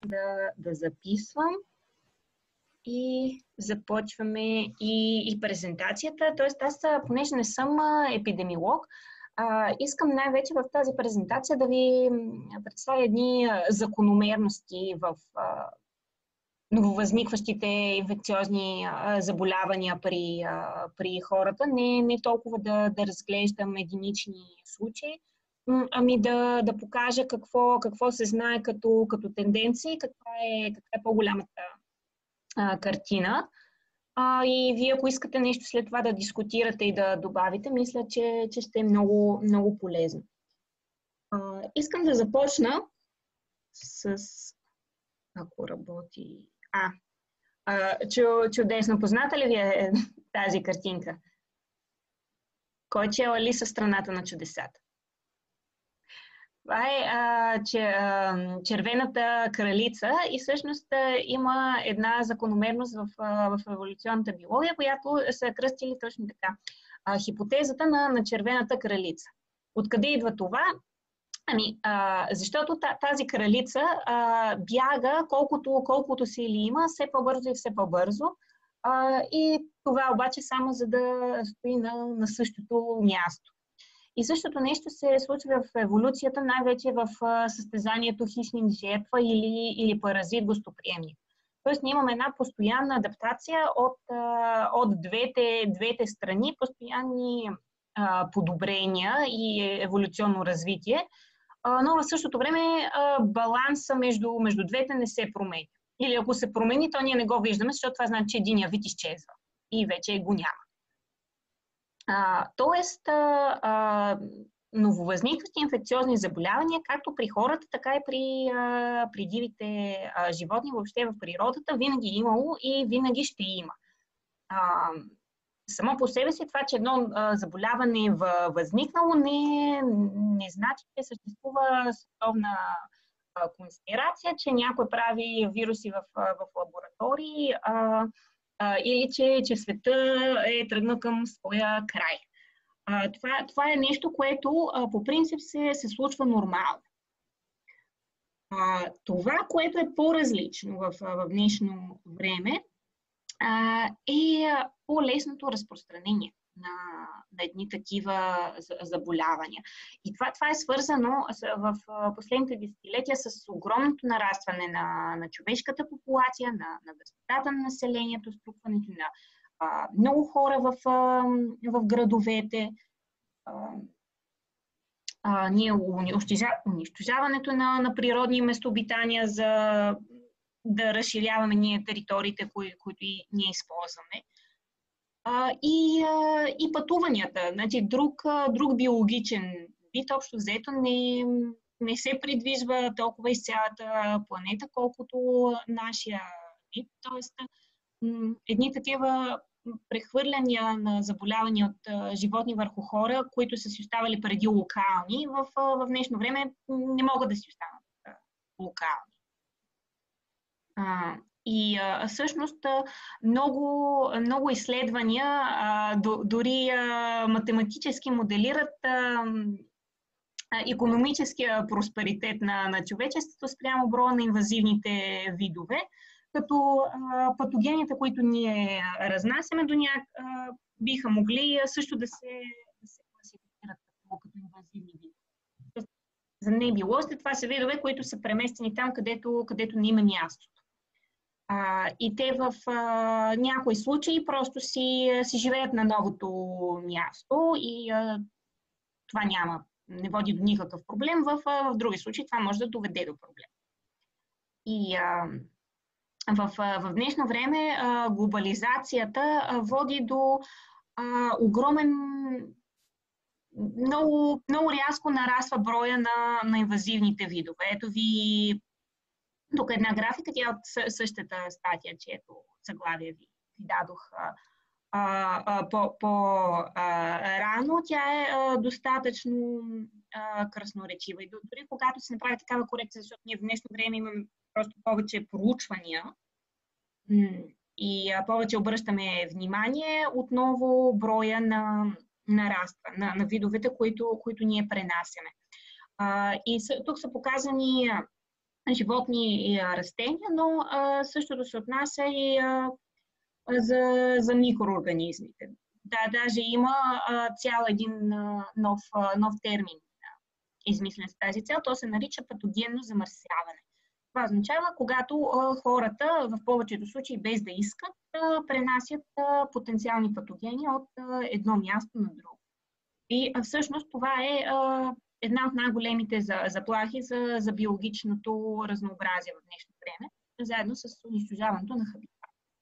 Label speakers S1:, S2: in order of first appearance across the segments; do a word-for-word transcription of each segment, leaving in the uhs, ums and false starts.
S1: да, да записвам и започваме и, и презентацията. Тоест, аз, понеже не съм епидемиолог, а, искам най-вече в тази презентация да ви представя едни закономерности в а, нововъзникващите инфекциозни а, заболявания при, а, при хората. Не, не толкова да, да разглеждам единични случаи, ами да, да покажа какво, какво се знае като, като тенденции, каква е, каква е по-голямата а, картина. А, и вие, ако искате нещо след това да дискутирате и да добавите, мисля, че, че ще е много, много полезно. А, искам да започна с... Ако работи... А, а чудесно. Позната ли ви е тази картинка? Кой чела ли със страната на чудесата? Това е а, че, а, червената кралица и всъщност а, има една закономерност в, а, в еволюционната биология, която са кръстили точно така. А, хипотезата на, на червената кралица. Откъде идва това? Ами, а, защото тази кралица а, бяга колкото, колкото сили има, все по-бързо и все по-бързо. А, и това обаче само за да стои на, на същото място. И същото нещо се случва в еволюцията, най-вече в състезанието хищник жертва или, или паразит гостоприемник. Тоест ние имаме една постоянна адаптация от, от двете, двете страни, постоянни а, подобрения и еволюционно развитие, а, но в същото време а, баланса между, между двете не се променя. Или ако се промени, то ние не го виждаме, защото това значи, че единия вид изчезва и вече го няма. А, тоест, а, а, нововъзникващи инфекциозни заболявания, както при хората, така и при, а, при дивите а, животни, въобще в природата, винаги е имало и винаги ще има. А, само по себе си това, че едно а, заболяване е възникнало, не, не значи, че съществува световна а, конспирация, че някой прави вируси в, в лаборатории, а, Uh, или че, че света е тръгнал към своя край. Uh, това, това е нещо, което uh, по принцип се, се случва нормално. Uh, това, което е по-различно в, в днешно време, uh, е по-лесното разпространение на, на едни такива заболявания. И това, това е свързано в последните десетилетия с огромното нарастване на, на човешката популация, на, на гъстотата на населението, струпването на а, много хора в, а, в градовете, а, а, ние унищожаването на, на природни местообитания за да разширяваме ние териториите, кои, които и ние използваме. Uh, и, uh, и пътуванията. Значи, друг, uh, друг биологичен вид, общо взето, не, не се придвижва толкова из цялата планета, колкото нашия вид. Тоест, м- едни такива прехвърляния на заболявания от uh, животни върху хора, които са си оставали преди локални, в, uh, в днешно време не могат да си останат uh, локални. Uh, И а, всъщност много, много изследвания, а, до, дори а, математически моделират а, икономическия просперитет на, на човечеството спрямо броя на инвазивните видове, като а, патогените, които ние разнасяме до няк, а, биха могли също да се, да се класифицират като, като инвазивни видове. За небилозите това са видове, които са преместени там, където, където не има място. Uh, и те в uh, някои случаи просто си, си живеят на новото място и uh, това няма, не води до никакъв проблем. В, uh, в други случаи това може да доведе до проблем. И uh, в, uh, в днешно време uh, глобализацията uh, води до uh, огромен, много, много рязко нараства броя на, на инвазивните видове. Ето ви тук една графика, тя от същата статия, чието заглавие ви, ви дадох а, а, по, по-рано. Тя е а, достатъчно а, красноречива. И дори когато се направи такава корекция, защото ние в днешно време имаме просто повече проучвания и а, повече обръщаме внимание, отново броя на нараства, на, на видовете, които, които ние пренасяме. А, и с, тук са показани животни и растения, но а, същото се отнася и а, за, за микроорганизмите. Да, даже има а, цял един а, нов, а, нов термин, а, измислен с тази цел. То се нарича патогенно замърсяване. Това означава, когато а, хората, в повечето случаи без да искат, а, пренасят а, потенциални патогени от а, едно място на друго. И а, всъщност това е а, една от най-големите за, заплахи за, за биологичното разнообразие в днешно време, заедно с унищожаването на хабитат.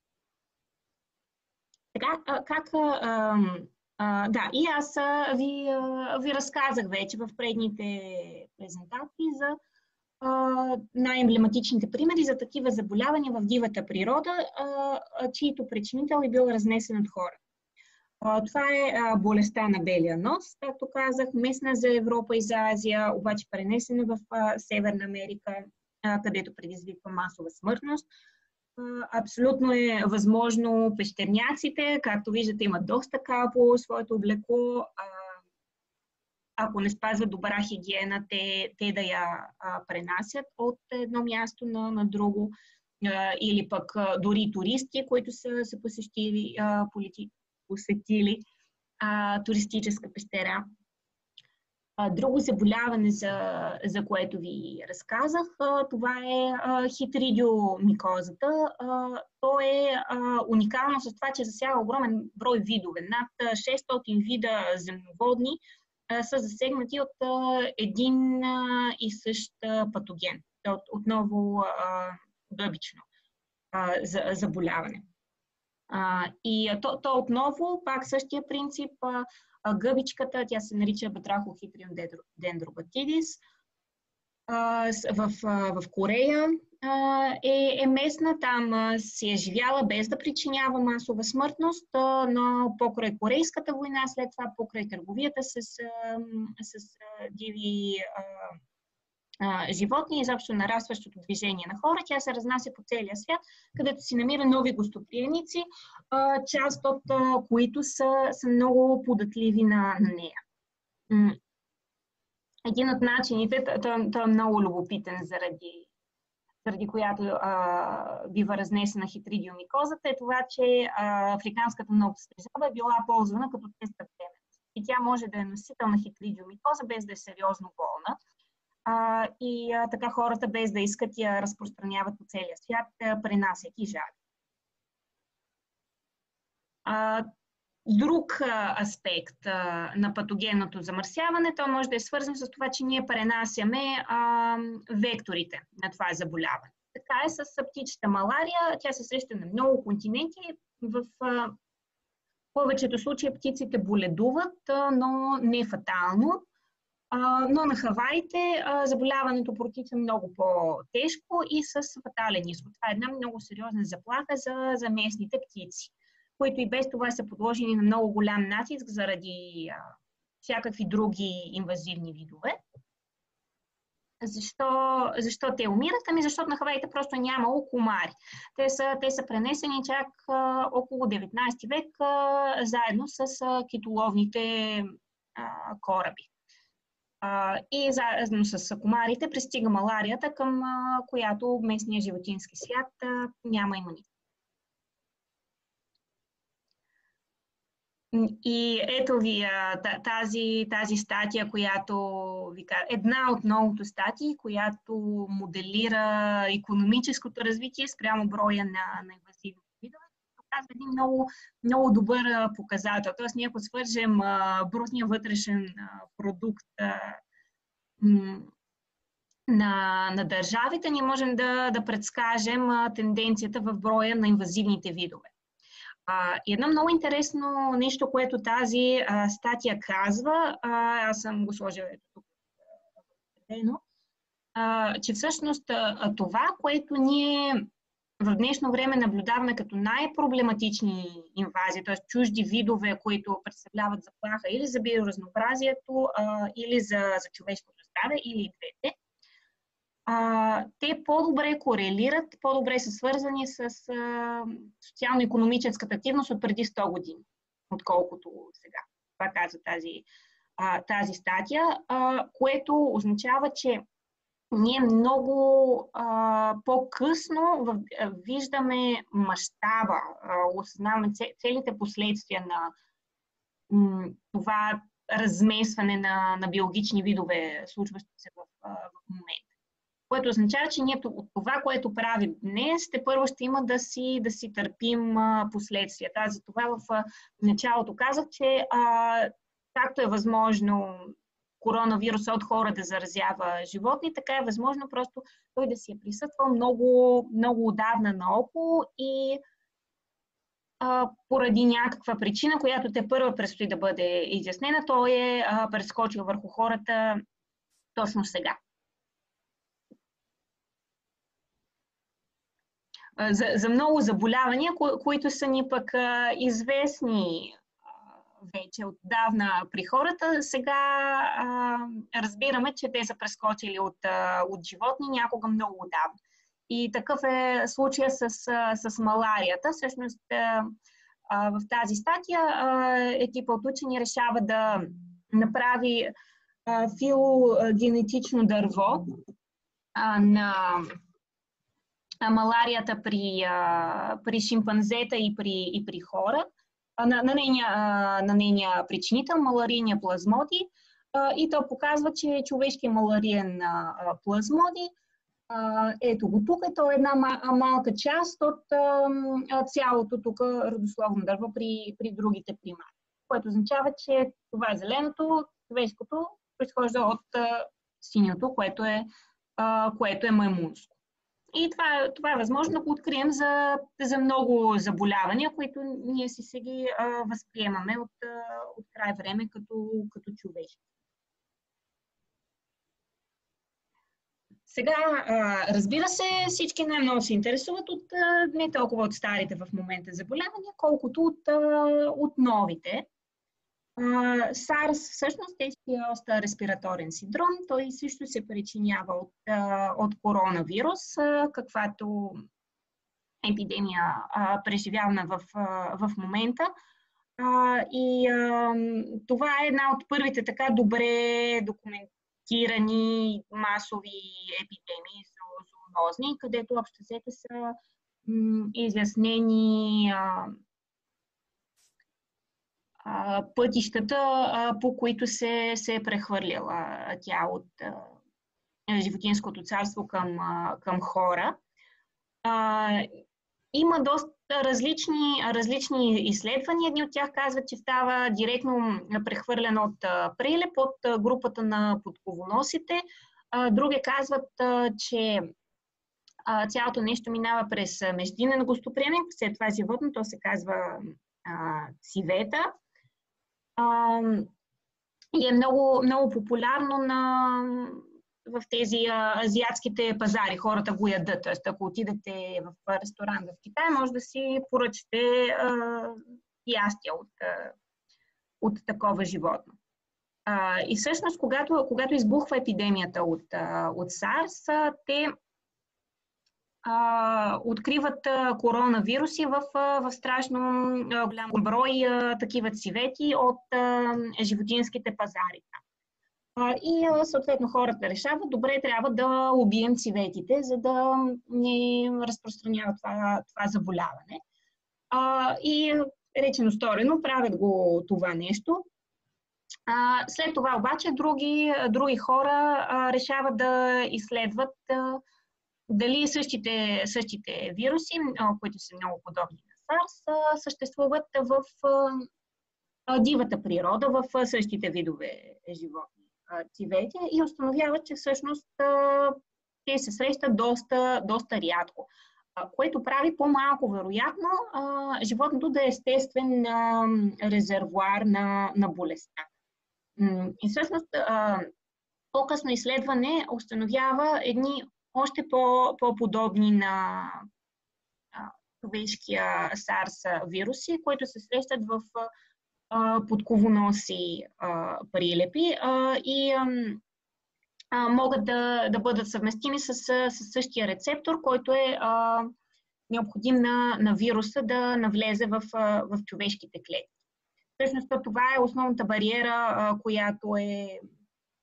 S1: Така, а, как... А, а, да, и аз а, ви, а, ви разказах вече в предните презентации за най-емблематичните примери за такива заболявания в дивата природа, а, чието причинител е бил разнесен от хора. А, това е а, болестта на белия нос, както казах, местна за Европа и за Азия, обаче пренесена в а, Северна Америка, а, където предизвиква масова смъртност. А, абсолютно е възможно пещерняците, както виждате, имат доста капо своето облекло. А, ако не спазват добра хигиена, те, те да я а, пренасят от едно място на, на друго, а, или пък а, дори туристи, които са, са посетили, а, полити, посетили а, туристическа пещера. А, друго заболяване, за, за което ви разказах, а, това е а, хитридиомикозата. А, то е а, уникално с това, че засяга огромен брой видове. Над шестстотин вида земноводни са засегнати от а, един а, и същ а, патоген. От, отново а, гъбично а, за, заболяване. А, и а, то, то отново, пак същия принцип, а, а, гъбичката, тя се нарича Batrachochytrium dendrobatidis, а, в, а, в Корея а, е, е местна, там а, си е живяла без да причинява масова смъртност, а, но покрай Корейската война, след това покрай търговията с, а, с а, диви а, а, животни, изобщо нарастващото движение на хора, тя се разнася по целия свят, където си намира нови гостоприемници, а, част от а, които са, са много податливи на, на нея. Един от начините, той, той е много любопитен, заради, заради която а, бива разнесена хитридиомикозата, е това, че а, африканската многостражаба е била ползвана като тест за бременност. И тя може да е носител на хитридиомикоза, без да е сериозно болна. А, и а, така хората, без да искат, я разпространяват по целия свят, пренасяйки жаби. А, Друг а, аспект а, на патогенното замърсяване, то може да е свързан с това, че ние пренасяме а, векторите на това заболяване. Така е с птичата малария, тя се среща на много континенти. В а, повечето случаи птиците боледуват, а, но не фатално. А, но на Хаваите а, заболяването протича много по-тежко и с фатален изход. Това е една много сериозна заплаха за, за местните птици, които и без това са подложени на много голям натиск заради а, всякакви други инвазивни видове. Защо, защо те умират? Ами защото на Хаваите просто е нямало комари. Те са, те са пренесени чак а, около деветнайсети век а, заедно с а, китоловните а, кораби. А, и заедно с комарите пристига маларията, към а, която местния животински свят а, няма имунитет. И ето ви тази, тази статия, която ви кажа, една от многото статии, която моделира икономическото развитие спрямо броя на, на инвазивни видове. Това е един много, много добър показател. Тоест, ние ако свържем а, брутния вътрешен а, продукт а, на, на държавите, ние можем да, да предскажем а, тенденцията в броя на инвазивните видове. Uh, и едно много интересно нещо, което тази uh, статия казва, uh, аз съм го сложила тук, uh, че всъщност uh, това, което ние в днешно време наблюдаваме като най-проблематични инвазии, т.е. чужди видове, които представляват заплаха или за биоразнообразието, uh, или за, за човешкото здраве, или и двете, Uh, те по-добре корелират, по-добре са свързани с uh, социално-икономическата активност от преди сто години, отколкото сега. Това казва тази, uh, тази статия, uh, което означава, че ние много а, по-късно в, а, виждаме мащаба, осъзнаваме целите последствия на м, това размесване на, на биологични видове, случващо се в, а, в момента. Което означава, че ние от това, което правим днес, те първо ще има да си, да си търпим а, последствията. Аз за това в а, началото казах, че а, както е възможно коронавируса от хора да заразява животни, така е възможно просто той да си е присъствал много, много отдавна наоколо и а, поради някаква причина, която те първа предстои да бъде изяснена, той е а, прескочил върху хората точно сега. За, за много заболявания, ко, които са ни пък а, известни вече отдавна при хората, сега а, разбираме, че те са прескочили от, а, от животни някога много отдавна. И такъв е случая с, с маларията. Всъщност а, а, в тази статия а, екипа от учени решава да направи а, филогенетично дърво а, на маларията при, а, при шимпанзета и при, и при хора. На, на, нейния, на нейния причинител, маларийния плазмодий, и то показва, че е човешкият малариен плазмодий. Ето го тук, ето е една малка част от цялото тук родословно дърво при, при другите примати. Което означава, че това е зеленото, човешкото произхожда от синьото, което е, което е маймунско. И това, това е възможно да го открием за, за много заболявания, които ние си сега възприемаме от, от край време като, като човешки. Сега, а, разбира се, всички най-много се интересуват от а, не толкова от старите в момента заболявания, колкото от, а, от новите. SARS всъщност е остър респираторен синдром. Той също се причинява от, от коронавирус, каквато епидемия преживяваме в, в момента. И това е една от първите така добре документирани масови епидемии зоонозни, където общо взето са изяснени пътищата, по които се, се е прехвърлила тя от животинското царство към, към хора. Има доста различни, различни изследвания. Едни от тях казват, че става директно прехвърлен от прилеп от групата на подковоносите. Други казват, че цялото нещо минава през междинен гостоприемник, след това животно, то се казва цивета. Uh, и е много, много популярно на, в тези uh, азиатските пазари. Хората го ядат. Тоест, ако отидете в ресторант в Китай, може да си поръчате uh, ястия от, uh, от такова животно. Uh, и всъщност, когато, когато избухва епидемията от, uh, от SARS, uh, те Uh, откриват uh, коронавируси в, uh, в страшно uh, голям брой uh, такива ciвети от uh, животинските пазари. Uh, и uh, съответно хората решават, добре, трябва да убием ciветите, за да не разпространява това, това заболяване. Uh, и речено сторено, правят го това нещо. Uh, след това обаче други, други хора uh, решават да изследват uh, дали същите, същите вируси, които са много подобни на SARS, съществуват в дивата природа, в същите видове животни, цивети, и установяват, че всъщност те се срещат доста, доста рядко, което прави по-малко вероятно животното да е естествен резервоар на, на болестта. И всъщност по-късно изследване установява едни още по-подобни на човешкия SARS вируси, които се срещат в а, подковоноси а, прилепи а, и а, могат да, да бъдат съвместими с, с същия рецептор, който е а, необходим на, на вируса да навлезе в, в човешките клетки. Всъщност това е основната бариера, а, която е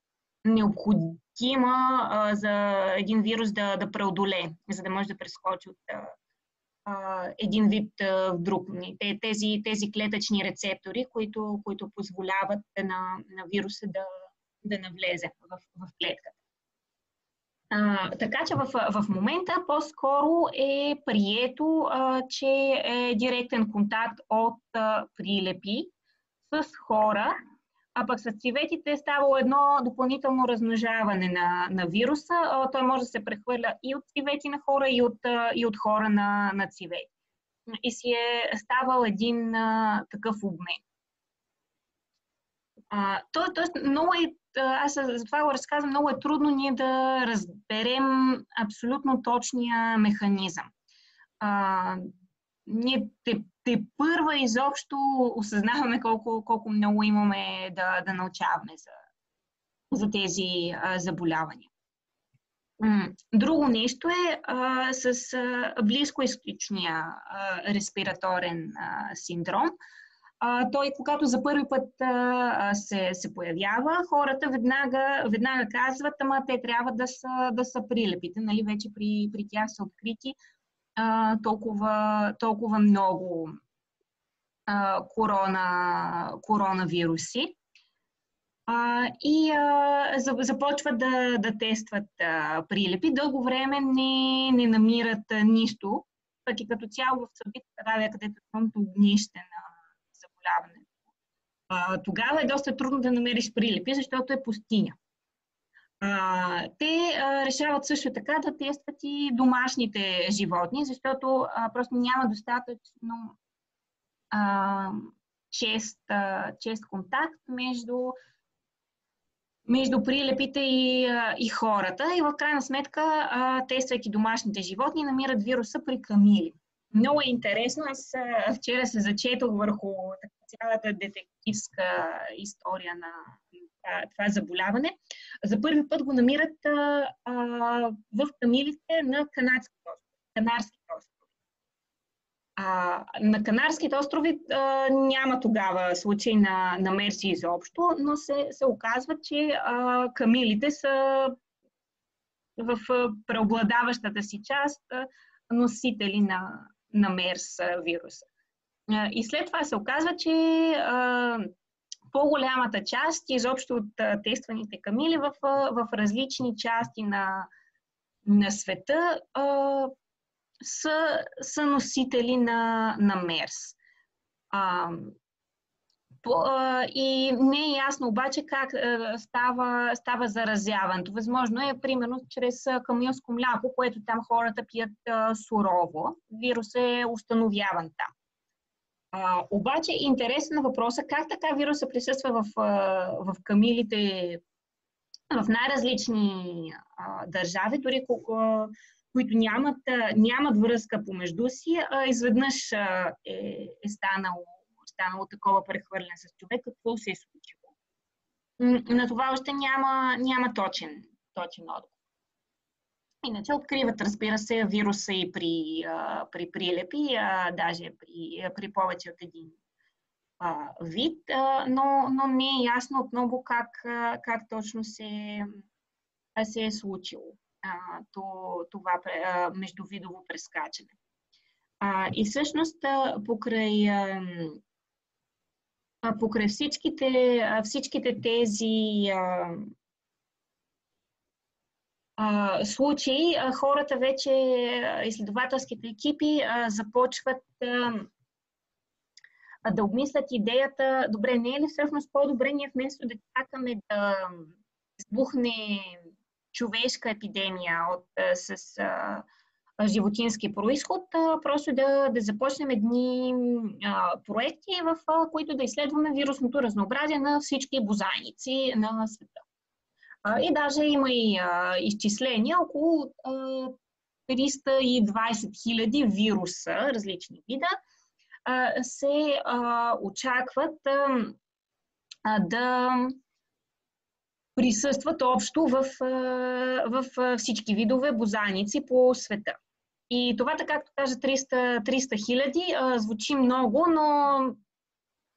S1: необходима а, за един вирус да, да преодолее, за да може да прескочи от а, един вид а, в друг. Тези, тези клетъчни рецептори, които, които позволяват на, на вируса да, да навлезе в, в клетката. А, така че в, в момента по-скоро е прието, а, че е директен контакт от а, прилепи с хора, а пък с цветите е ставало едно допълнително размножаване на, на вируса. А, той може да се прехвърля и от цвети на хора, и от, а, и от хора на, на цвети. И си е ставал един а, такъв обмен. А, то, тоест, много е, аз за това го разказвам, много е трудно ние да разберем абсолютно точния механизъм. А, ние те, те първа изобщо осъзнаваме колко, колко много имаме да, да научаваме за, за тези а, заболявания. Друго нещо е а, с а, близкоизточния а, респираторен а, синдром. А, той, когато за първи път а, се, се появява, хората веднага, веднага казват, ама те трябва да са, да са прилепите. Нали? Вече при, при тях са открити а, толкова, толкова много а, корона, коронавируси. А, и а, започват да, да тестват а, прилепи. Дълго време не, не намират а, нищо, пък и като цяло в Саудитска Аравия, където е пълното огнище на заболяването. А, тогава е доста трудно да намериш прилепи, защото е пустиня. А, те а, решават също така да тестват и домашните животни, защото а, просто няма достатъчно а, чест, а, чест контакт между между прилепите и, и хората. И в крайна сметка, тествайки домашните животни, намират вируса при камили. Много е интересно. Аз вчера се зачетох върху цялата детективска история на това заболяване. За първи път го намират а, а, в камилите на Канарските острови. А, на Канарските острови а, няма тогава случай на, на мерси изобщо, но се, се оказва, че а, камилите са в преобладаващата си част а, носители на, на мерс вируса. А, и след това се оказва, че а, по-голямата част изобщо от а, тестваните камили в, а, в различни части на, на света а, Са, са носители на, на мерс. А, по, а, и не е ясно обаче как а, става, става заразяването. Възможно е, примерно, чрез камилско мляко, което там хората пият а, сурово. Вирус е установяван там. А, обаче интересен въпрос е как така вируса присъства в, а, в камилите в най-различни а, държави, дори а, които нямат, нямат връзка помежду си, а изведнъж е, е станало, станало такова прехвърляне с човек. Какво се е случило? На това още няма, няма точен, точен отговор. Иначе откриват, разбира се, вируса и при, а, при прилепи, а, даже при, при повече от един а, вид, а, но, но не е ясно отново как, как точно се, се е случило това междувидово прескачане. И всъщност покрай, покрай всичките, всичките тези случаи, хората вече, изследователските екипи започват да обмислят идеята, добре, не е ли всъщност по-добре ние вместо да чакаме да избухне човешка епидемия от, с а, животински происход, а, просто да, да започнем едни а, проекти, в а, които да изследваме вирусното разнообразие на всички бозайници на света. А, и даже има и а, изчисления, около а, триста и двадесет хиляди вируса, различни вида, а, се а, очакват а, а, да присъстват общо в, в всички видове бозайници по света. И това, така както кажа, триста хиляди, звучи много, но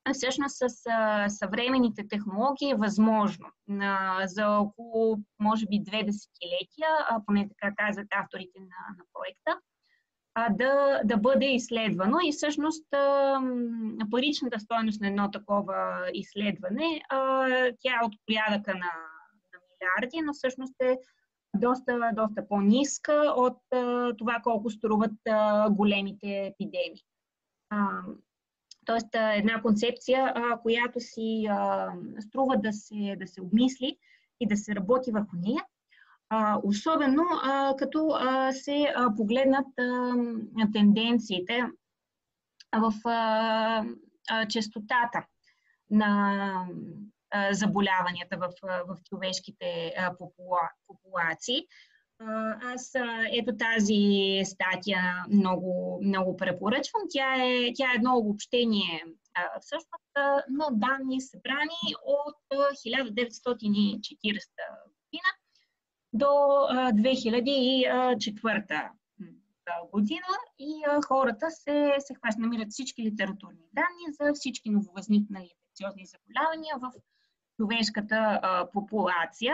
S1: всъщност с а, съвременните технологии е възможно а, за около, може би, две десетилетия, а, поне така казват авторите на, на проекта, а, да, да бъде изследвано. И всъщност а, паричната стойност на едно такова изследване, а, тя е от порядъка на, на милиарди, но всъщност е доста, доста по-ниска от а, това колко струват а, големите епидемии. А, тоест една концепция, а, която си а, струва да се, да се обмисли и да се работи върху нея. А, особено а, като а, се а, погледнат а, тенденциите в а, а, честотата на а, заболяванията в, в човешките а, попула, популации. Аз ето тази статия много, много препоръчвам. Тя е, тя е едно обобщение всъщност на данни събрани от хиляда деветстотин и четиридесета година до две хиляди и четвърта година и хората се, се хващат, намират всички литературни данни за всички нововъзникнали инфекциозни заболявания в човешката популация.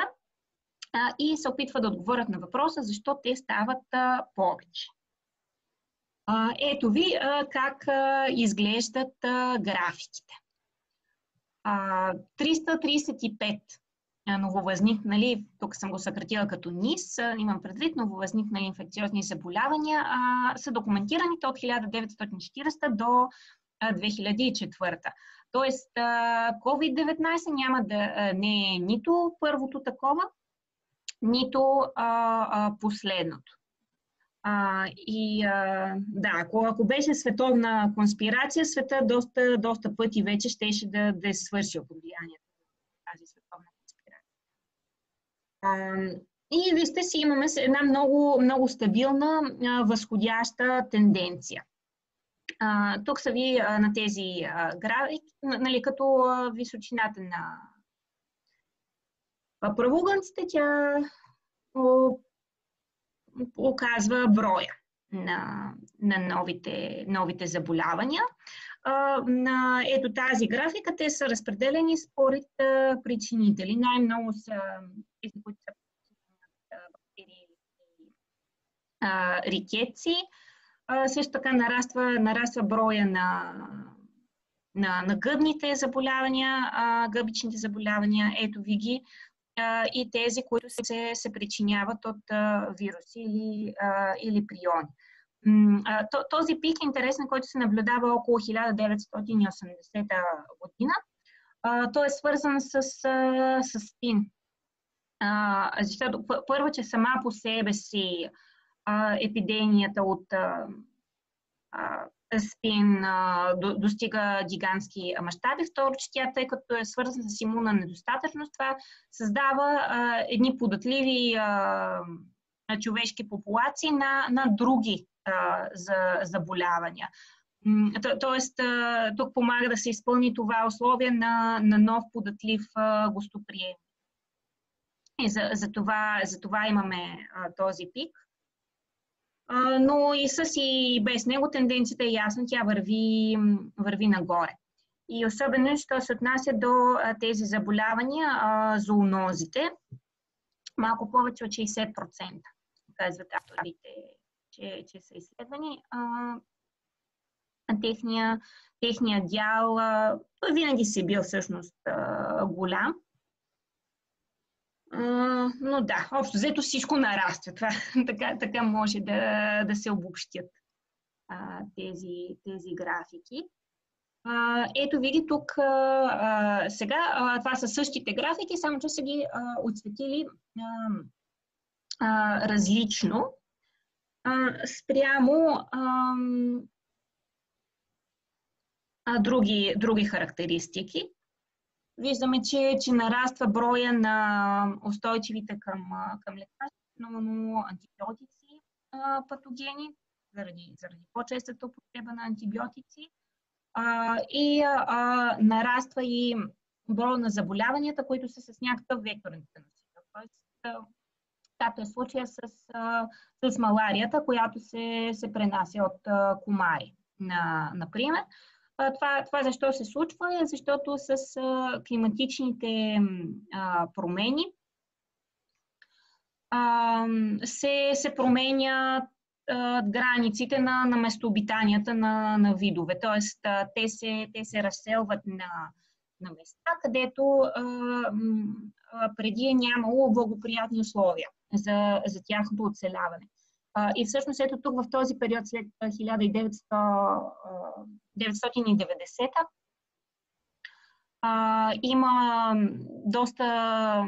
S1: И се опитват да отговорят на въпроса защо те стават а, повече. А, ето ви а, как а, изглеждат а, графиките. А, триста тридесет и пет нововъзникнали, тук съм го съкратила като НИС, а, имам предвид нововъзникнали инфекциозни заболявания, а, са документираните от хиляда деветстотин и четиридесета до а, две хиляди и четвърта. Тоест, ковид деветнайсет няма да а, не е нито първото такова, нито а, а, последното. А, и а, да, ако, ако беше световна конспирация, света доста, доста пъти вече щеше да, да е свършил под влиянието на тази световна конспирация. А, и вижте си, имаме една много, много стабилна а, възходяща тенденция. А, тук са ви а, на тези а, графики, нали, като а, височината на правоъгълниците, тя оказва броя на, на новите, новите заболявания. А, на ето тази графика те са разпределени според а, причинители. Най-много са тези, които са бактерии и рикетци. А, също така нараства, нараства броя на, на, на гъбните заболявания, а, гъбичните заболявания. Ето ви ги. И тези, които се, се причиняват от а, вируси или, а, или приони. А, този пик е интересен, който се наблюдава около хиляда деветстотин и осемдесета година. А, той е свързан с, а, с спин. А, защото първо, че сама по себе си а, епидемията от а, а, спин а, до, достига гигантски мащаби. Второ, че тя, тъй като е свързана с имунна недостатъчност, това създава а, едни податливи а, човешки популации на, на други а, за, заболявания. То, тоест, а, тук помага да се изпълни това условие на, на нов податлив а, гостоприем. И за, за, това, за това имаме а, този пик. Uh, но и с и без него тенденцията е ясна, тя върви, върви нагоре. И особено, що се отнася до uh, тези заболявания, uh, зоонозите, малко повече от шейсет процента, казват авторите, че, че са изследвани. Uh, техния, техния дял uh, той винаги си бил всъщност uh, голям. Uh, но да, общо взето всичко нараства. Това, така, така може да, да се обобщят uh, тези, тези графики. Uh, ето види тук uh, uh, сега, uh, това са същите графики, само че са ги uh, отсветили uh, uh, различно uh, спрямо uh, uh, други, други характеристики. Виждаме, че, че нараства броя на устойчивите към, към лекарствено антибиотици а, патогени, заради, заради по-честата употреба на антибиотици. А, и а, нараства и броя на заболяванията, които са с някакъв векторен преносител. Тоест, както е случая с, с маларията, която се, се пренася от а, комари, на, например. Това, това защо се случва? Защото с климатичните промени се, се променят границите на, на местообитанията на, на видове. Тоест, те се, те се разселват на, на места, където а, а, преди е нямало благоприятни условия за, за тяхното оцеляване. А, и всъщност ето тук в този период след хиляда деветстотин и деветдесета а, има доста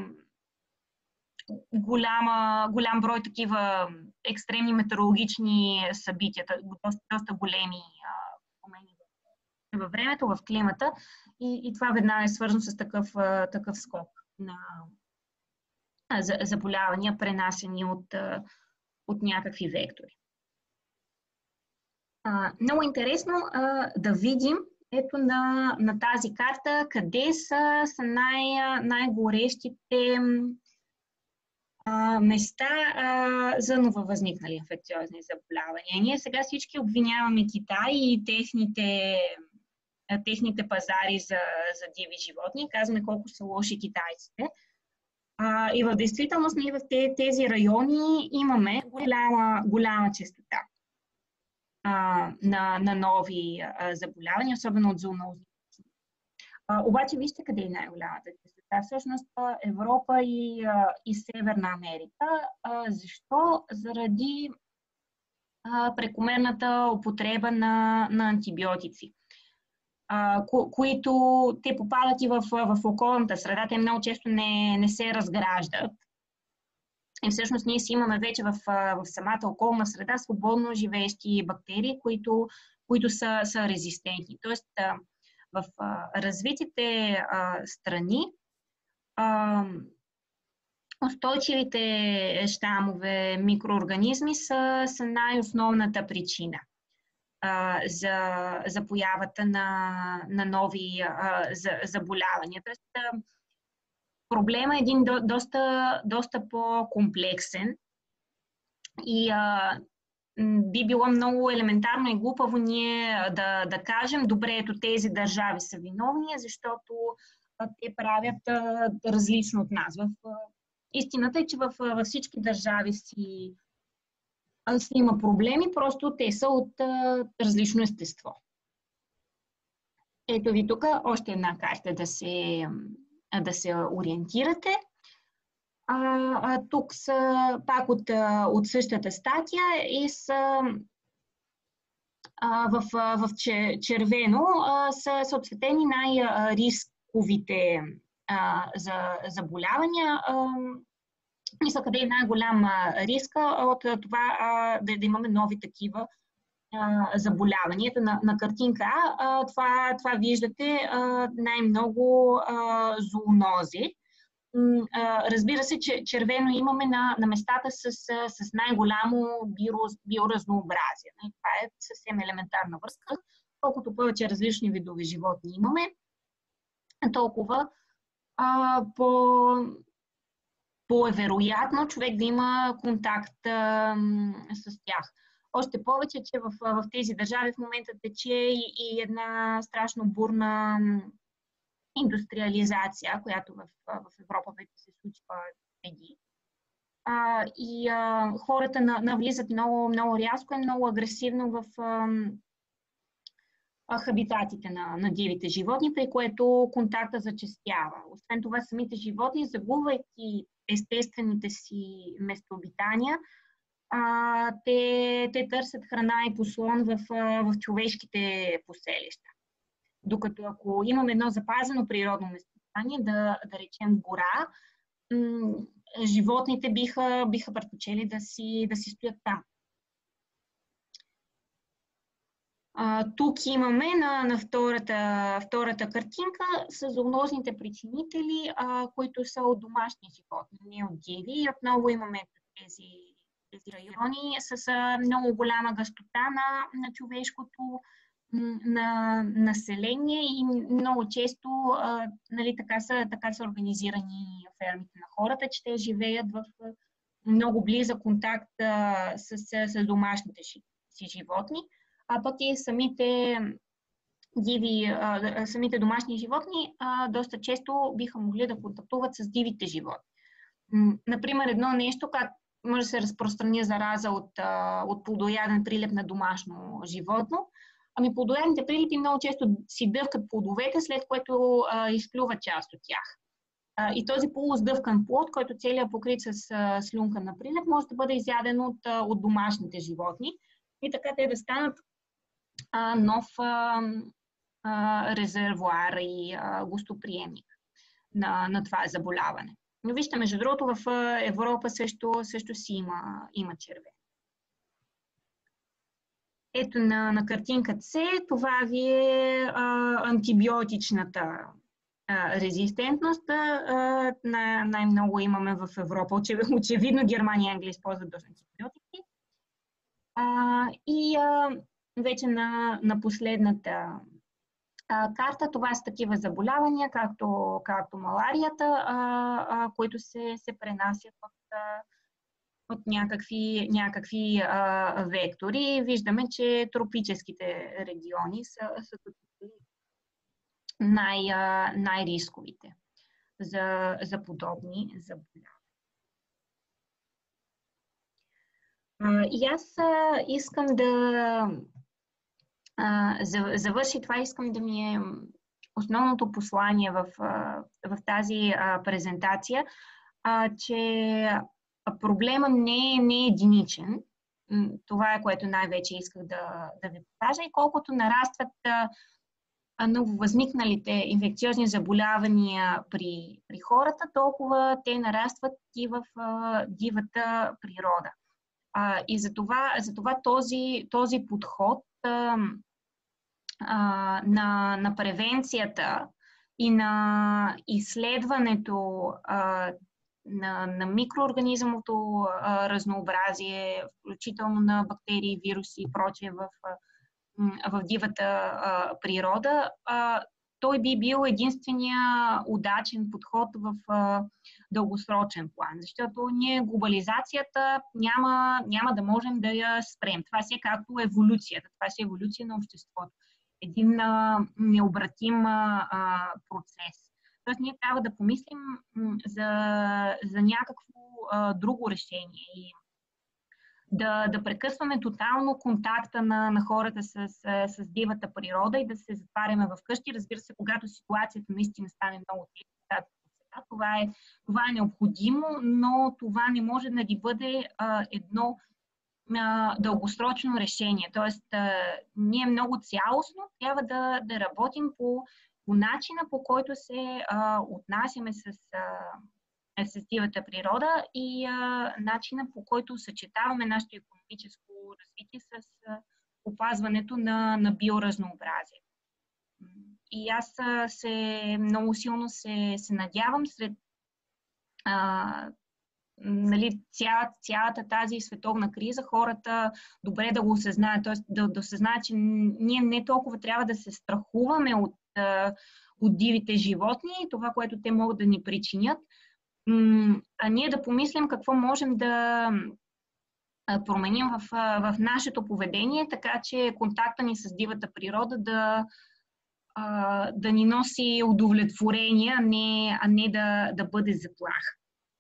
S1: голяма, голям брой такива екстремни метеорологични събития, доста, доста големи промени във времето, в климата, и, и това веднага е свързано с такъв, такъв скок на заболявания, пренасени от, от някакви вектори. А, много интересно а, да видим ето на, на тази карта къде са, са най, най-горещите места а, за нововъзникнали инфекциозни заболявания. Ние сега всички обвиняваме Китай и техните, техните пазари за, за диви животни. Казваме колко са лоши китайците. А, и в действителност ние в тези райони имаме голяма, голяма честота а, на, на нови а, заболявания, особено от зоонозни. А, обаче вижте къде е най-голямата честота. Всъщност Европа и, а, и Северна Америка. А, защо? Заради а, прекомерната употреба на, на антибиотици, а, ко, които те попадат и в, в околната среда. Те много често не, не се разграждат. И всъщност ние си имаме вече в, в самата околна среда свободно живеещи бактерии, които, които са, са резистентни. Тоест, в а, развитите а, страни а, устойчивите щамове микроорганизми са, са най-основната причина а, за, за появата на, на нови а, за, заболявания. Тоест, а, проблема е един до, доста, доста по-комплексен и а, би било много елементарно и глупаво ние да, да кажем, добре, ето тези държави са виновни, защото а, те правят а, различно от нас. В, а, истината е, че в, във всички държави си, а, си има проблеми, просто те са от а, различно естество. Ето ви тук още една карта да се, да се ориентирате. А, а, тук са пак от, от същата статия и са а, в, в червено а, са, са отсветени най-рисковите а, за заболявания. А, мисля, къде е най-голям риска от това а, да, да имаме нови такива а, заболявания. На, на картинка а, това, това виждате а, най-много а, зоонози. Разбира се, че червено имаме на, на местата с, с най-голямо биоразнообразие. Това е съвсем елементарна връзка. Колкото повече различни видове животни имаме, толкова а, по, по е вероятно човек да има контакт а, с тях. Още повече, че в, в тези държави в момента тече и, и една страшно бурна индустриализация, която в, в Европа вече се случва преди. А, и а, хората на, навлизат много, много рязко и много агресивно в а, а, хабитатите на, на дивите животни, при което контакта зачестява. Освен това, самите животни, загубвайки естествените си местообитания, а, те, те търсят храна и послон в, в човешките поселища. Докато ако имаме едно запазено природно местообитание, да, да речем гора, м- животните биха, биха предпочели да си, да си стоят там. А, тук имаме на, на втората, втората картинка с зоонозните причинители, а, които са от домашни животни, не от диви. И отново имаме тези, тези райони с а, много голяма гъстота на, на човешкото на население и много често а, нали, така, са, така са организирани фермите на хората, че те живеят в много близък контакт а, с, с домашните си, си животни, а пък и самите диви, а, самите домашни животни а, доста често биха могли да контактуват с дивите животни. Например, едно нещо, как може да се разпространи зараза от, от плодояден прилеп на домашно животно. Ами плодоядните прилепи много често си дъвкат плодовете, след което а, изплюват част от тях. А, и този полусдъвкан плод, който целият покрит с а, слюнка на прилеп, може да бъде изяден от, а, от домашните животни. И така те да станат а, нов а, а, резервуар и а, гостоприемник на, на това заболяване. Но вижте, между другото, в Европа също, също си има, има червен. Ето на, на картинката се, това ви е а, антибиотичната а, резистентност. А, най- най-много имаме в Европа. Очевидно, очевидно Германия и Англия използват доста антибиотики. А, и а, вече на, на последната карта, това са такива заболявания, както, както маларията, а, а, които се, се пренасят от, а, от някакви, някакви а, вектори. Виждаме, че тропическите региони са, са най, а, най-рисковите за, за подобни заболявания. А, и аз а, искам да За, завърши това, искам да ми е основното послание в, в тази а, презентация, а, че проблема не е, не е единичен. Това е, което най-вече исках да, да ви покажа. И колкото нарастват а, нововъзникналите инфекциозни заболявания при, при хората, толкова те нарастват и в а, дивата природа. А, и затова, затова този, този подход а, а, на, на превенцията и на изследването а, на, на микроорганизмото а, разнообразие, включително на бактерии, вируси и прочее в, в дивата а, природа, а, той би бил единствения удачен подход в а, дългосрочен план, защото ние глобализацията няма, няма да можем да я спрем. Това си е както еволюцията, това си е еволюция на обществото. Един а, необратим а, процес. Тоест ние трябва да помислим за, за някакво а, друго решение и да, да прекъсваме тотално контакта на, на хората с, с, с дивата природа и да се затваряме вкъщи. Разбира се, когато ситуацията наистина стане много тежка, това е, това е необходимо, но това не може да ни бъде а, едно а, дългосрочно решение. Тоест, а, ние много цялостно трябва да, да работим по, по начина, по който се а, отнасяме с а, с дивата природа и а, начина, по който съчетаваме нашето икономическо развитие с а, опазването на, на биоразнообразие. И аз а, се много силно се, се надявам сред а, нали, ця, цялата тази световна криза, хората добре да го осъзнаят, т.е. да, да осъзнаят, че ние не толкова трябва да се страхуваме от, а, от дивите животни и това, което те могат да ни причинят, а ние да помислим какво можем да променим в, в нашето поведение, така че контакта ни с дивата природа да, да ни носи удовлетворение, а не, а не да, да бъде заплаха.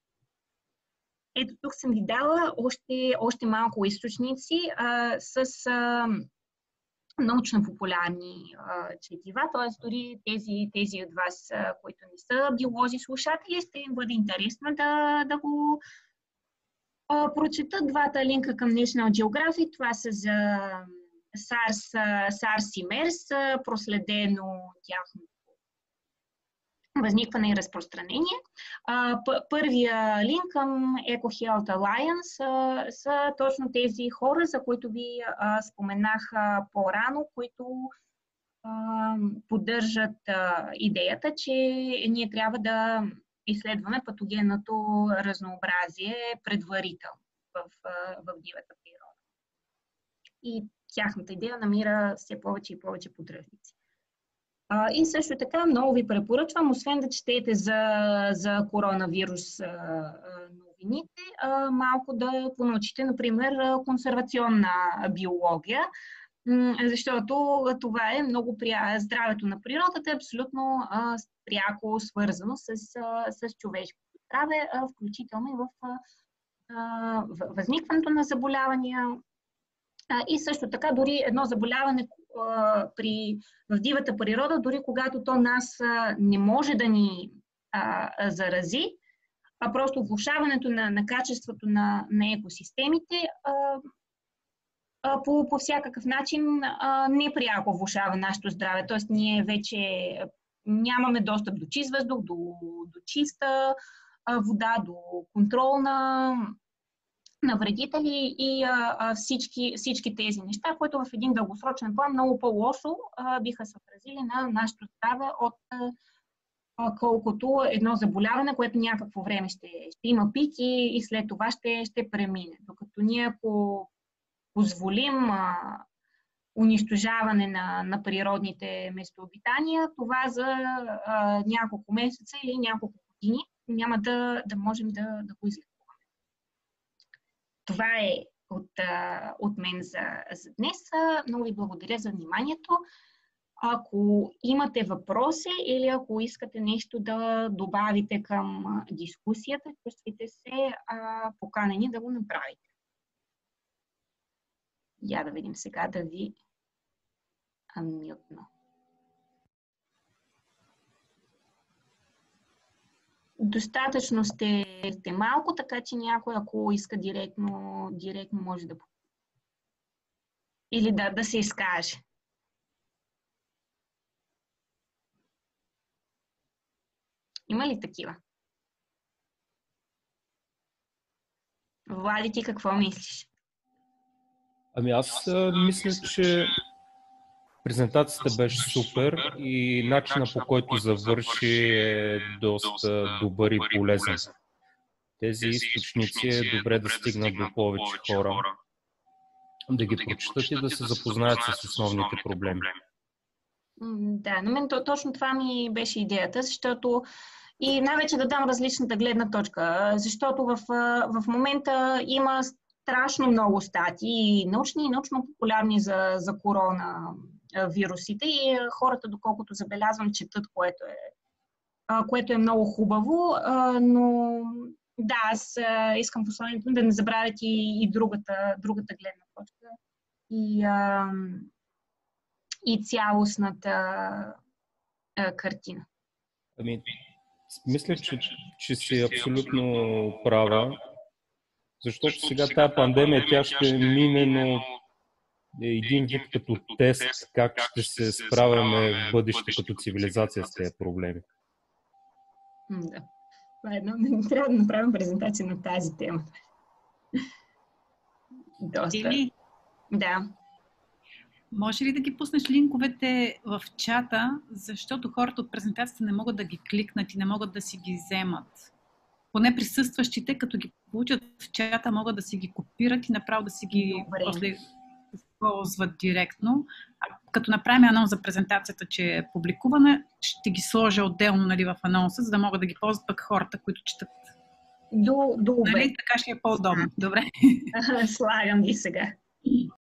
S1: Ето тук съм ви дала още, още малко източници а, с а, научно-популярни четива, т.е. дори тези, тези от вас, а, които не са биолози слушатели, ще им бъде интересно да, да го а, прочетат. Двата линка към National Geographic, това са за SARS, SARS и MERS, проследено тяхното възникване и разпространение. Първия линк към EcoHealth Alliance са точно тези хора, за които ви споменах по-рано, които поддържат идеята, че ние трябва да изследваме патогенното разнообразие предварително в, в дивата природа. И тяхната идея намира все повече и повече поддръжници. Uh, и също така много ви препоръчвам, освен да четете за, за коронавирус uh, новините, uh, малко да понаучите, например, консервационна биология. Защото това е много пря... здравето на природата е абсолютно а, пряко свързано с, а, с човешкото здраве, а, включително и в, а, в възникването на заболявания. А, и също така дори едно заболяване а, при, в дивата природа, дори когато то нас а, не може да ни а, зарази, а просто влошаването на, на качеството на, на екосистемите а, а, по, по всякакъв начин а, непряко влошава нашето здраве. Тоест ние вече нямаме достъп до чист въздух, до, до чиста а, вода, до контрол на, на вредители и а, а, всички, всички тези неща, които в един дългосрочен план много по-лошо а, биха се отразили на нашето здраве от а, колкото едно заболяване, което някакво време ще, ще има пик и, и след това ще, ще премине. Докато ние ако позволим а, унищожаване на, на природните местообитания, това за а, няколко месеца или няколко години няма да, да можем да, да го излекуваме. Това е от, а, от мен за, за днес. Много ви благодаря за вниманието. Ако имате въпроси или ако искате нещо да добавите към дискусията, чувствайте се а, поканени да го направите. Я да видим сега да ви анмютна. Достатъчно сте, сте малко, така че някой, ако иска директно, директно може да или да, да се изкаже. Има ли такива? Влади, ти какво мислиш?
S2: Ами аз а, мисля, че презентацията беше супер и начинът, по който завърши, е доста добър и полезен. Тези източници е добре да стигнат до повече хора, да ги прочитат и да се запознаят с основните проблеми.
S1: Да, на мен точно това ми беше идеята, защото и най-вече да дам различната гледна точка, защото в, в момента има страшно много статии, научни и научно-популярни за, за коронавирусите и хората, доколкото забелязвам, четат, което е, което е много хубаво, но да, аз искам посланието да не забравят и, и другата, другата гледна точка и, и цялостната картина.
S2: Ами, мисля, че, че си абсолютно права, защото сега тази пандемия тя ще мине, но е един вид като тест как ще се справяме в бъдеще като цивилизация с тези проблеми.
S1: Да. Това е едно. Трябва да направим презентация на тази тема. Доста.
S3: Или?
S1: Да.
S3: Може ли да ги пуснеш линковете в чата, защото хората от презентацията не могат да ги кликнат и не могат да си ги вземат? Поне присъстващите, като ги получат в чата, могат да си ги копират и направо да си ги после използват директно. А като направим анонс за презентацията, че е публикувана, ще ги сложа отделно, нали, в анонса, за да могат да ги ползват пък хората, които четат.
S1: До, добре.
S3: Нали? Така ще е по-удобно. Добре.
S1: Слагам ги сега.